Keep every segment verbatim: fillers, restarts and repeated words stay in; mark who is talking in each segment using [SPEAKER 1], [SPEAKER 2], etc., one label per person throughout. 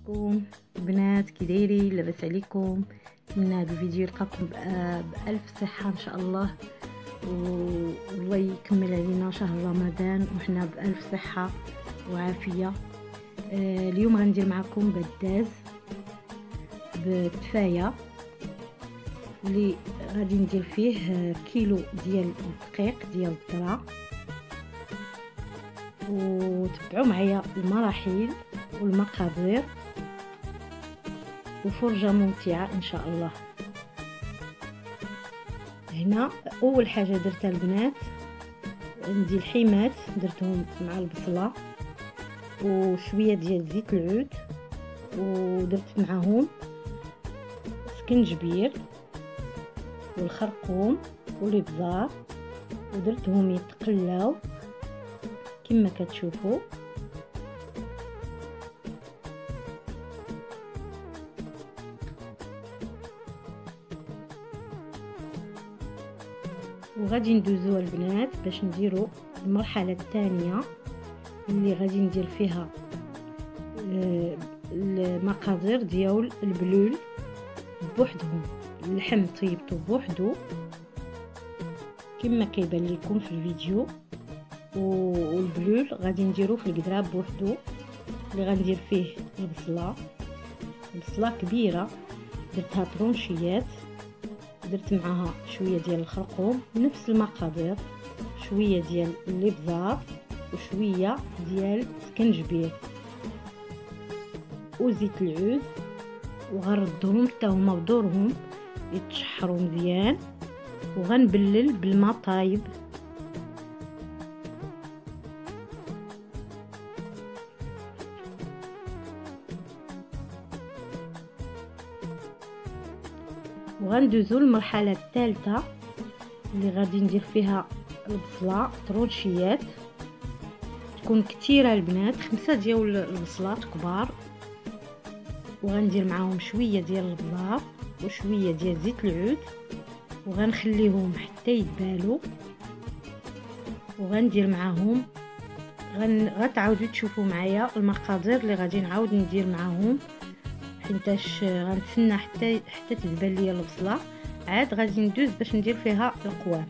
[SPEAKER 1] عليكم بنات، كي دايرين؟ لاباس عليكم؟ نتمنى هذا الفيديو يلقاكم بألف صحة ان شاء الله، والله يكمل علينا شهر رمضان وحنا بألف صحة وعافية. آه اليوم غندير معكم بداز بالتفاية اللي غادي ندير فيه كيلو ديال الدقيق ديال الذرة، وتبعوا معايا المراحل والمقادير وفرجة ممتعة ان شاء الله. هنا اول حاجة درتها البنات عندي الحيمات، درتهم مع البصلة وشوية ديال زيت العود، ودرت معاهم سكنجبير والخرقوم والابزار، ودرتهم يتقلاو كما كتشوفوا. وغادي ندوزو البنات باش نديرو المرحله الثانيه اللي غادي ندير فيها المقادير ديال البلول بوحدهم. اللحم طيبته بوحدو كما كيبان لكم في الفيديو، والبلول غادي نديرو في القدراب بوحدو اللي غندير فيه البصله. البصله كبيره درتها طرونشيات، درت معاها شويه ديال الخرقوم نفس المقادير، شويه ديال الابزار وشويه ديال سكنجبير وزيت العود، وغنردهم حتى هما بدورهم يتشحروا مزيان، وغنبلل بالماء طايب. وغندوزو المرحله الثالثه اللي غادي ندير فيها البصله طرونشيات، تكون كثيره البنات، خمسه ديال البصلات كبار، وغندير معاهم شويه ديال البزار وشويه ديال زيت العود، وغنخليهم حتى يدبالوا، وغندير معاهم غن... غتعاودوا تشوفوا معايا المقادير اللي غادي نعاود ندير معاهم، حيتاش غنتسنى حتى حتى تدبل ليا البصله، عاد غادي ندوز باش ندير فيها القوام.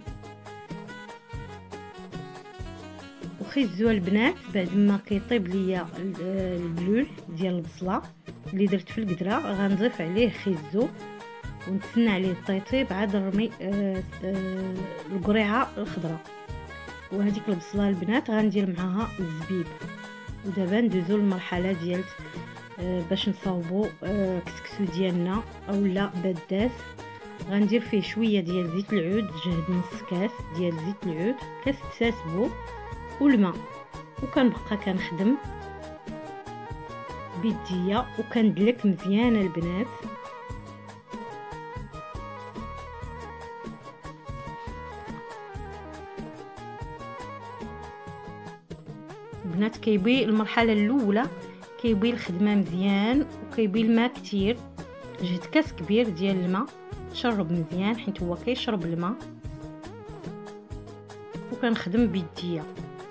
[SPEAKER 1] وخيزوا البنات بعد ما كيطيب ليا البلول ديال البصله اللي درت في القدره، غنضيف عليه خيزو ونتسنى عليه الطيطيب، عاد نرمي آه آه القريعه الخضراء. وهذيك البصله البنات غندير معاها الزبيب. ودابا ندوزو للمرحله ديال آه باش نصاوبوا آه كسكسو ديالنا اولا بداز. غندير فيه شويه ديال زيت العود، جهد نص كاس ديال زيت العود، كاس تساسبو والماء، وكنبقى كنخدم بيديا وكندلك مزيان البنات. البنات كيبي المرحله الاولى كيبي الخدمه مزيان وكيبي الماء كتير، جهد كاس كبير ديال الماء تشرب مزيان حيت هو كيشرب الماء، وكنخدم بيديا.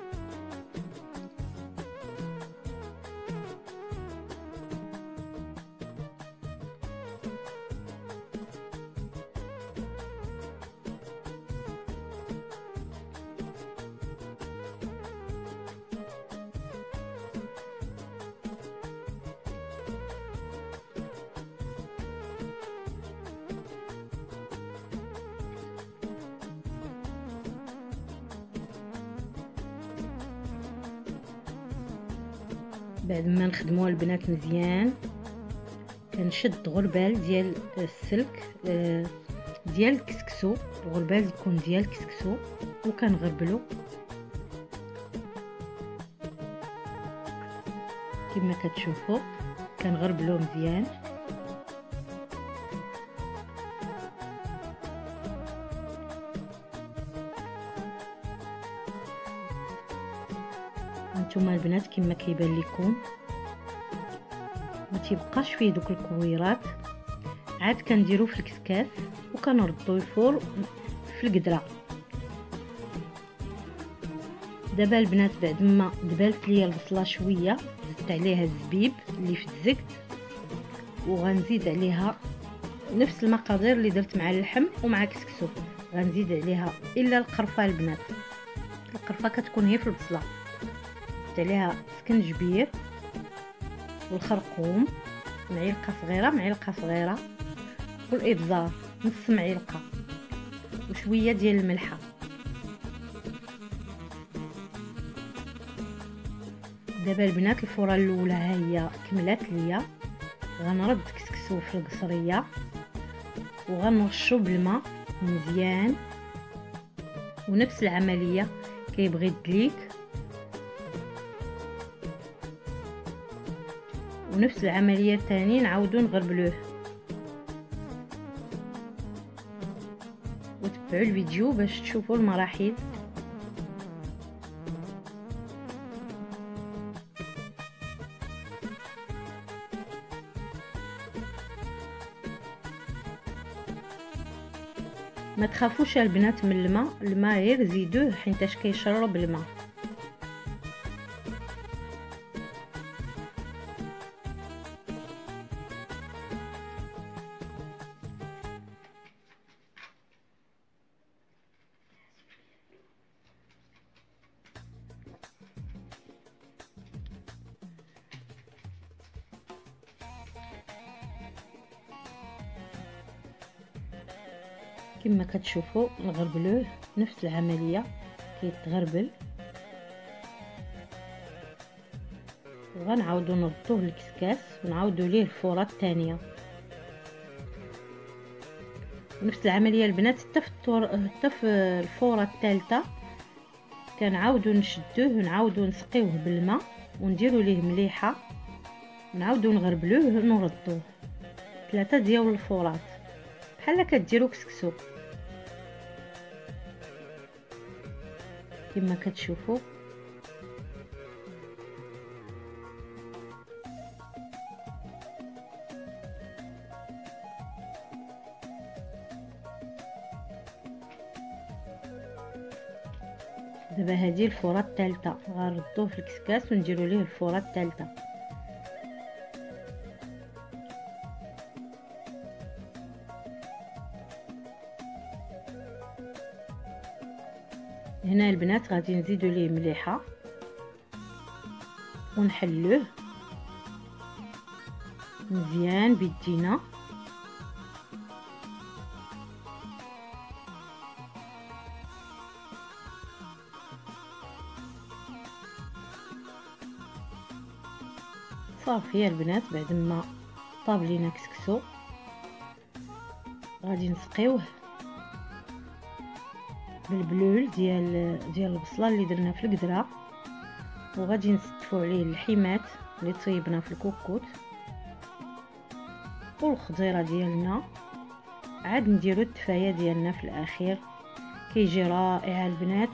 [SPEAKER 1] بعد ما نخدموها البنات مزيان كنشد غربال ديال السلك ديال الكسكسو، الغربال يكون ديال الكسكسو، وكنغربلو كما كتشوفوا، كنغربلو مزيان. هانتوما البنات كما كيبان لكم ما تيبقاش فيه دوك الكويرات، عاد كنديرو في الكسكاس وكنردو الفور في القدره. دابا البنات بعد ما دبالت ليا البصله شويه ضفت عليها الزبيب اللي في الزكت، وغنزيد عليها نفس المقادير اللي درت مع اللحم ومع كسكسو. غنزيد عليها الا القرفه البنات، القرفه كتكون هي في البصله. درت عليها سكنجبير والخرقوم، معلقه صغيره معلقه صغيره، والابزار نص معلقه، وشويه ديال الملحه. دابا البنات الفوره الاولى ها هي كملات ليا. غنرد كسكسو في القصريه وغنرشو بالماء مزيان، ونفس العمليه كيبغي الدليك، ونفس العمليه الثانيه نعاودو نغربلوه. وتبعوا الفيديو باش تشوفوا المراحل. ما تخافوش البنات من الماء، الماء غير زيدوه حيتاش كيشرب الماء. كما كتشوفوا نغربلوه نفس العمليه كيتغربل، وغنعاودو نردوه للكسكاس ونعاودو ليه الفوره الثانيه. نفس العمليه البنات حتى في حتى في الفوره الثالثه كنعاودو نشدوه ونعاودو نسقيوه بالماء ونديرو ليه مليحه، ونعاودو نغربلوه ونردوه. ثلاثه ديال الفورات بحال كديروا كسكسو كما كتشوفوا. دابا هذه الفوره الثالثه غنردوه في الكسكاس ونديروا ليه الفوره الثالثه. هنا البنات غادي نزيدو ليه مليحه ونحلوه مزيان بيدينا. صافي البنات بعد ما طاب لينا كسكسو غادي نسقيوه بالبلول ديال ديال البصله اللي درنا في القدره، وغادي نستفوا عليه اللحيمات اللي طيبنا في الكوكوت والخضيره ديالنا. عاد نديرو التفايه ديالنا في الاخير، كيجي رائع البنات.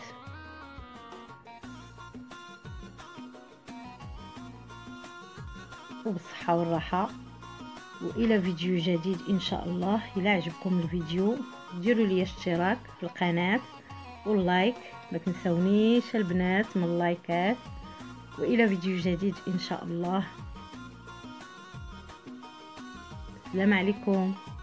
[SPEAKER 1] وبالصحه والراحه، والى فيديو جديد ان شاء الله. الى عجبكم الفيديو ديروا لي اشتراك في القناه واللايك، ما تنسونيش البنات من اللايكات. والى فيديو جديد ان شاء الله. السلام عليكم.